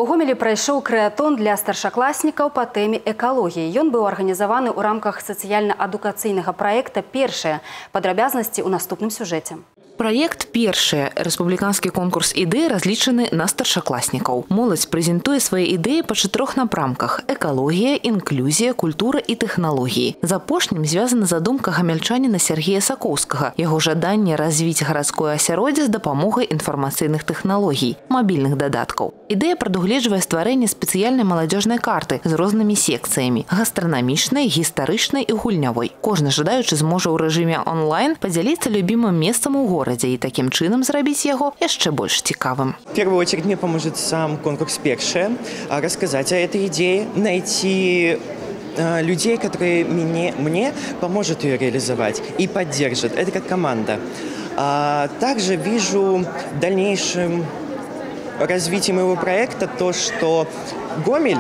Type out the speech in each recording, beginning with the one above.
У Гомелі прайшоў крэатон для старшакласнікаў па тэме экалогіі. Ён быў арганізаваны ў рамках сацыяльна-адукацыйнага праекта «Першае». Падрабязнасці ў наступным сюжэце. Проект «Першае» – рэспубліканскі конкурс ідэй разлічаны на старшакласнікаў. Моладзь прэзентуе свае ідэі па 4 напрамках – экалогія, інклюзія, культура і тэхналогіі. З апошнім звязана задумка гамяльчаніна Сергея Сакоўскага, яго жаданне развіць гарадское асяроддзе з дапамогай інфармацыйных тэхналогій, мабільных дадаткаў. Ідэя прадугледжвае стварэнне спецыяльнай маладзёжнай карты з рознымі секцыямі – гастранамічнай, гістарычнай і гульнявой. Кожны жадаючы зможа ў рэжыме онлайн падзяліцца любімым месцам у городе и таким чином зрабіць яго яшчэ больш цікавым. В первую очередь мне поможет сам конкурс «Першее», рассказать о этой идее, найти людей, которые мне поможет ее реализовать и поддержат. Это как команда. Также вижу в дальнейшем развитии моего проекта то, что Гомель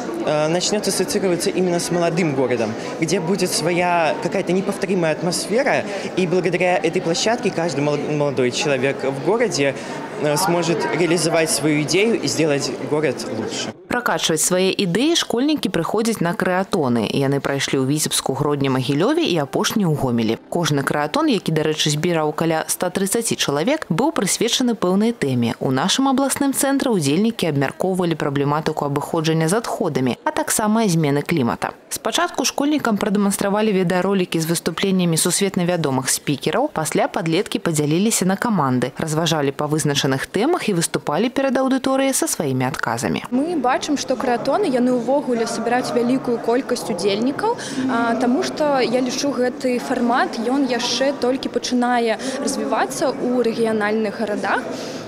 начнет ассоциироваться именно с молодым городом, где будет своя какая-то неповторимая атмосфера, и благодаря этой площадке каждый молодой человек в городе сможет реализовать свою идею и сделать город лучше. Прокачивать свои ідэі школьнікі прыходзяць на крэатоны. Яны прайшлі ў Віцебску, Гродні, Магілёве і апошні ў Гомелі. Кожны крэатон, які, дарэчы, збіраў каля 130 чалавек, быў прысвечаны пэўнай тэме. У нашым абласным цэнтры удзельнікі абмяркоўвалі праблематыку абыходжання з адходамі, а таксама змены клімата. Спачатку школьнікам прадэманстравалі відэаролікі з выступленнямі сусветна вядомых спікераў, пасля падлеткі падзяліліся на каманды, разважалі па вызначаных тэмах і выступалі перад аўдыторыяй са сваімі адказамі. Мы бачым, што крэатоны яны ўвогуле сабіраюць вялікую колькасць удзельнікаў, таму што я лічу гэты фармат, ён яшчэ толькі пачынае развівацца ў рэгіянальных гарадах.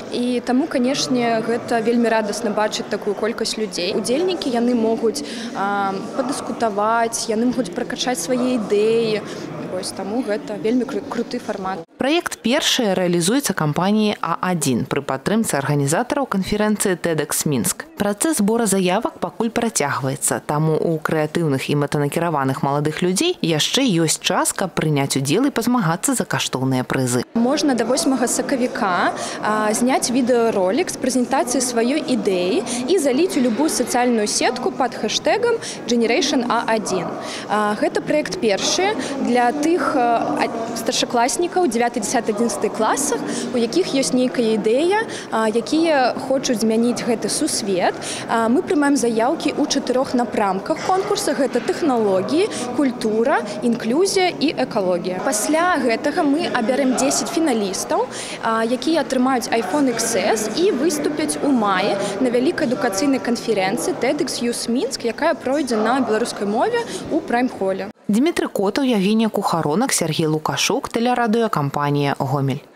І таму, канешне, гэта вельмі радасна бачыць такую колькасць людзей. Удзельнікі яны могуць падыскутаваць, яны могуць пракачаць свае ідэі. Вось таму гэта вельмі круты фармат. Проект «Першае» рэалізуецца кампаніяй А1 пры падтрымцы арганізатараў канферэнцыі TEDx Мінск. Працэс збора заявак пакуль працягваецца, таму у крэатыўных і мэтанакіраваных маладых людзей яшчэ ёсць час, каб прыняць удзел і пазмагацца за каштоўныя прызы. Можна да 8 сакавіка зняць відэаролік з прэзентацыі сваёй ідэі і заліць у любую сацыяльную сетку пад хэштэгам Generation A1. Гэта проект «Першае» для тых старшакласнікаў 9-10-11 класах, у якіх ёсць нейкая ідэя, якія хочуць змяніць гэты сусвет. Мы прымаем заяўкі ў 4 напрамках конкурса. Гэта тэхналогіі, культура, інклюзія і экалогія. Пасля гэтага мы абярем 10 фіналістаў, якія атрымаюць iPhone XS і выступяць у маі на вялікай адукацыйнай канферэнцыі TEDx Youth Мінск, якая пройдзе на беларускай мове ў прайм-холе. Дмітрый Котаў, Евгения Кухаронок, Сергей Лукашук, телерадиокомпания «Гомель».